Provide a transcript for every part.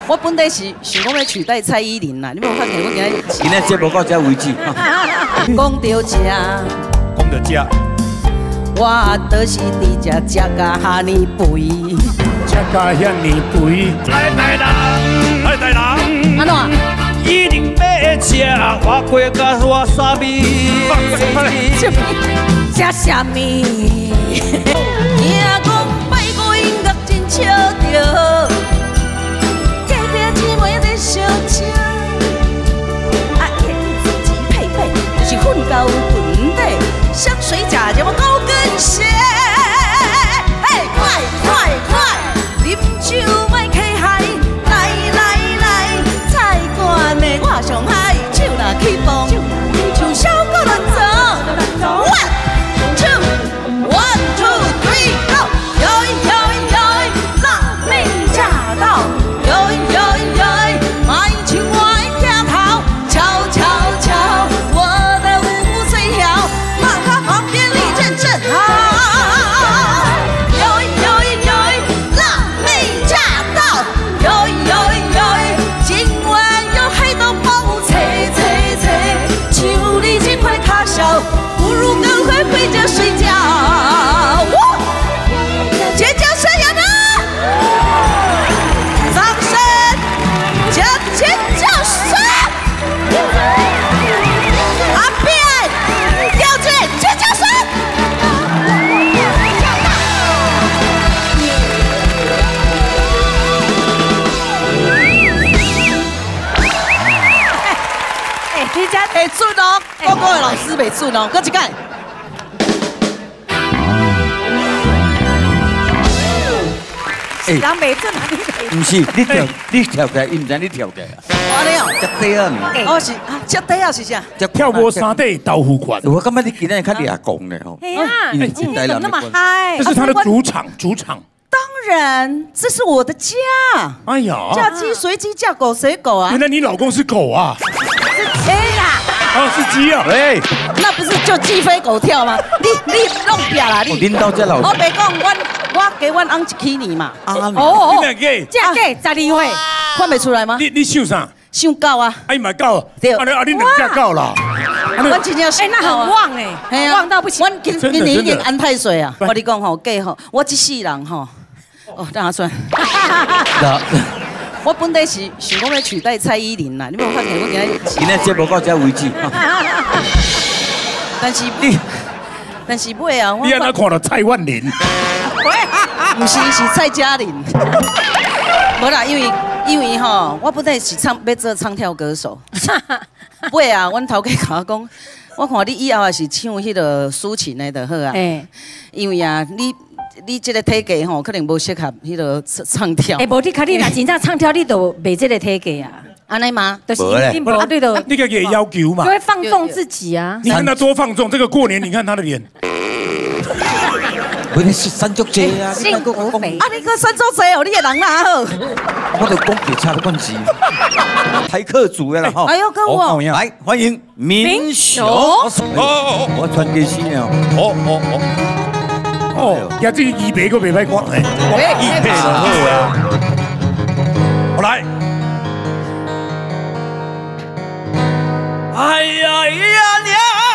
我本来是想讲要取代蔡依林啦，你有看见我今天节目到这为止。 讲到这， 讲到这， 我就是伫这食甲哈尼肥， 食甲遐尼肥，爱大人，爱大人， 安怎？ 一定要吃我过甲我沙米， 吃啥物？听讲拜五音乐真笑着，隔壁姊妹在相请，啊，自己配配是混到盆底，香水假叫我高跟鞋，嘿，快，啉酒莫客海，来，菜馆的我上海，手拿起风，像小狗乱走。One two three go， 辣妹驾到，爱情我的镜头，瞧，我的舞最摇，马卡旁边立正好。辣妹驾到，今晚有黑豆帮我吹，像你这块卡小，不如赶快回家睡觉。尖叫声有呢，掌声，尖叫声，阿扁，调转，尖叫声。 你家会准哦，高高的老师袂准哦，搁一届。 人袂准哪里袂？ 不是，你跳起来，伊唔知你跳起来。 我了， 只底啊呢？ 我是啊，这底啊是啥？ 跳过山地豆腐馆， 我感觉你今天看你阿公呢吼。 哎呀， 因为今天怎么那么台嗨？ 这是他的主场。 当然，这是我的家。 哎呀， 嫁鸡随鸡，嫁狗随狗啊原！来你老公是狗啊？ 是鸡啦， 哦，是鸡啊！ 喂， 那不是就鸡飞狗跳吗？你弄撇啦你！ 领导这老我别讲，我给阮翁一起年嘛， 哦你两个， 这个12岁， 看不出来吗？ 你想啥？ 想狗啊！ 哎妈狗， 对你两只狗啦。 我真正哎，那很旺哎，旺到不行。 阮今年已经安太岁啊！我跟你讲吼，计吼，我一世人吼，哦，等下算。我本来是想讲要取代蔡依林啦，你有看见我今天节目到这为止。 但是尾啊， 你安怎看到蔡万林？ 不是蔡嘉玲。无啦，因为吼，我本来是要做唱跳歌手。尾啊，阮头家甲我讲，我看你以后也是唱迄个抒情的就好啊。因为啊，你这个体格吼，可能无适合迄个唱跳。 哎，无你看你若真正唱跳，你就袂这个体格啊。 安尼吗？ 就是你无对的， 你个给要求嘛就？会放纵自己啊。 你看他多放纵，这个过年你看他的脸， 不是三足姐啊！ 幸福肥啊，你个山州仔哦，你个人哪好？ 我就讲给差的关系，台客组的啦吼。 哎呦，跟我来欢迎民雄。我传给新了。 哦，也这预备个袂歹讲，预备就好啊。我来。哎呀鸟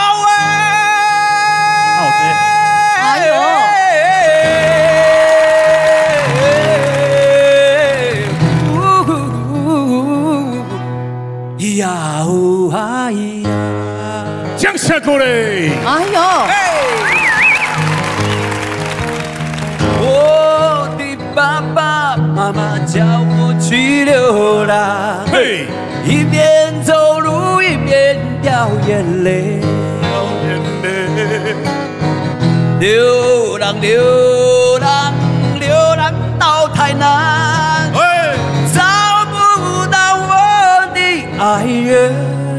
哎呦， 呀呜哎呀，降下过来。 哎呦， 我的爸爸妈妈叫我去流浪， 嘿， 一边走路一边掉眼泪。流浪到台南，找不到我的爱人，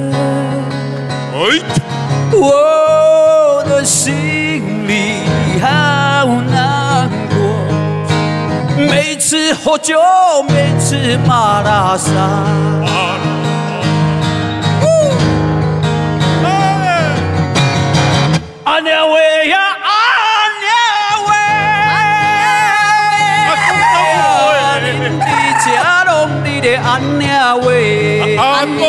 我的心里好难过。每次喝酒，每次马拉松。阿娘喂呀！ 安娘喂， 阿公，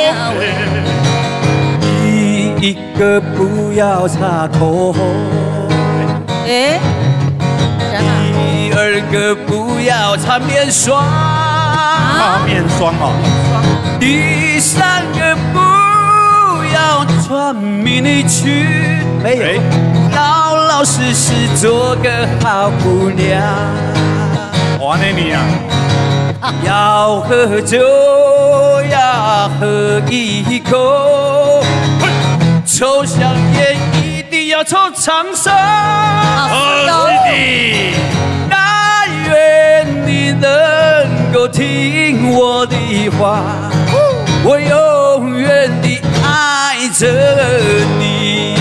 一个不要插口， 哎， 第二个不要擦面霜， 擦面霜哦， 第三个不要穿迷你裙，没有，老老实实做个好姑娘。 我那你啊， 要喝酒要喝一口，抽香烟一定要抽长寿。 是的。 但愿你能够听我的话，我永远地爱着你。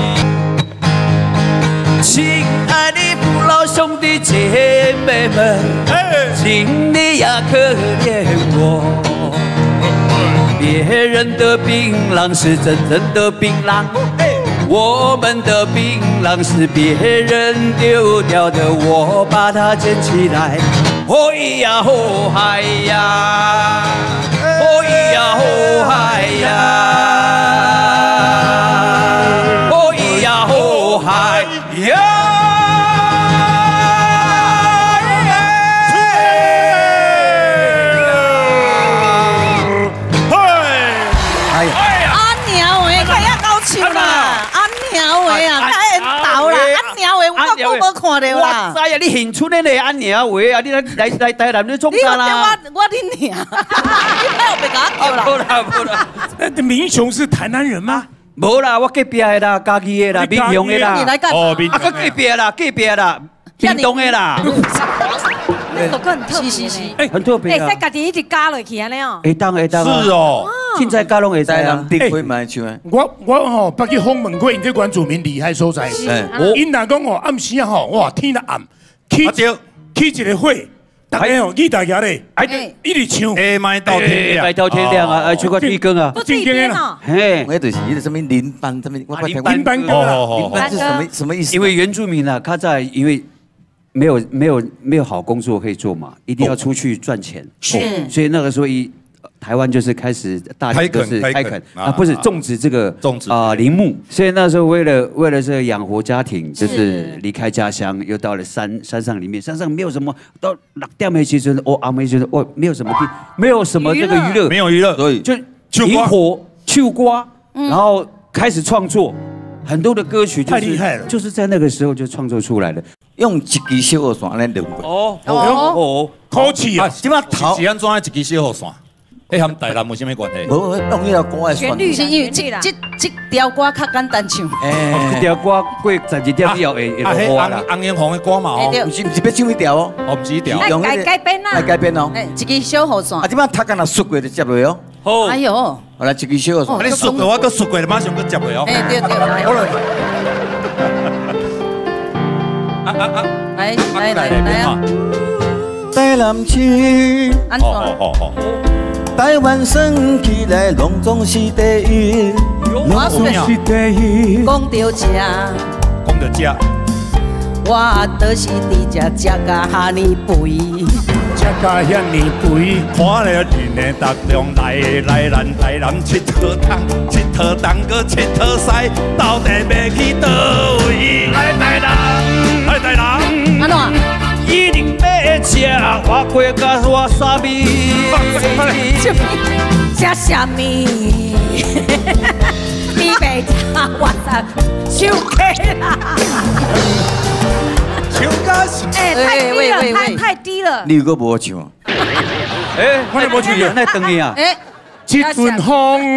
亲爱的父老兄弟姐妹们，请你呀可怜我。别人的槟榔是真正的槟榔，我们的槟榔是别人丢掉的，我把它捡起来。哦咿呀哦嗨呀，哦咿呀哦嗨呀，哦咿呀哦嗨呀。 我看到啦， 哇塞呀！你现出的那安娘话啊，你来台南你创啥啦？ 我你娘，你不要别搞我啦！ 不啦不啦， 那民雄是台南人吗？ 无啦，我隔壁的啦，家己的啦，民雄的啦。 你来干嘛？ 哦，民雄。 隔壁啦，隔壁啦，屏东的啦。 这个很特别呢。 很特别啊。 在家己一直加落去安尼哦。 会当啊。 是哦。 现在加拢会在啊。 地会买唱啊。 我吼，捌去访问过，因这原住民厉害所在。因若讲吼暗时啊吼，哇天若暗，起一个火，大家吼记大家咧，一直唱，下麦到天亮， 麦到天亮啊，唱个天光啊。 不是一边哦。 嘿， 我就是那个什么林班，什么林班歌啦， 林班是什么意思？ 因为原住民啊，他在因为。没有好工作可以做嘛，一定要出去赚钱。 是， 所以那个时候台湾就是开始大量都是开垦啊，不是种植这个林木。所以那时候为了这个养活家庭，就是离开家乡，又到了山上里面，山上没有什么，到6点的时候，阿妹觉得没有什么地，没有什么这个娱乐， 没有娱乐， 所以就萤火、秋瓜，然后开始创作。很多的歌曲太厉害了， 就是在那个时候就创作出来的。 用一支小雨伞来两过。 哦，可气啊！ 即马头是安怎一支小雨伞？迄和台南有啥物关系？ 无用迄条歌的旋律是因为这条歌较简单唱。 这条歌过12点以后会落雨啦。 红艳红的歌嘛哦， 不是要唱一条哦， 哦不是一条。 改编啦， 来改编哦。 一支小雨伞。 啊，即马头干若摔过就接落哦。 好。 哎呦， 好来一支小雨伞。 你摔过，我搁摔过，马上搁接落哦。 哎对，来啊！ 台南市， 安怎？ 台湾升起来拢总是第一， 我是第一。 讲到这， 讲到这， 我就是伫这食甲哈尼肥， 食甲遐尼肥， 看了人的逐量来咱台南佚佗东搁佚佗西，到底要去倒位？来台南， 安怎？ 一定要吃花粿甲瓦萨米。 吃啥物？你袂吃我啥？手气啦！ 唱歌是太低了。 你如果无唱， 我咧无唱啊，那等你啊。 一阵风，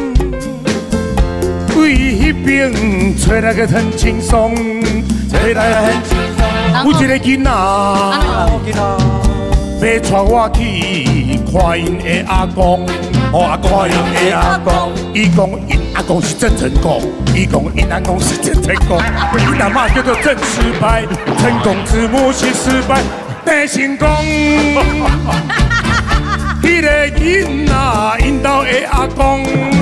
为迄边吹来个很轻松，吹来很轻松。有一个囡仔，要带我去看因的阿公，看因的阿公。伊讲因阿公是郑成功，伊讲因阿公是郑成功。因阿妈叫做郑失败，成功之母是失败的成功。迄个囡仔，因兜的阿公，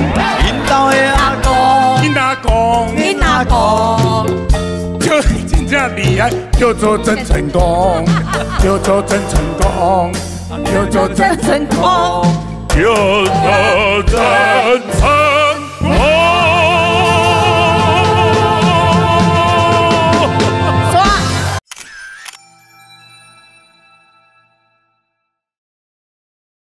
因阿公，就真正厉害，叫做郑成功，叫做郑成功。 叫做真成功， 叫做真成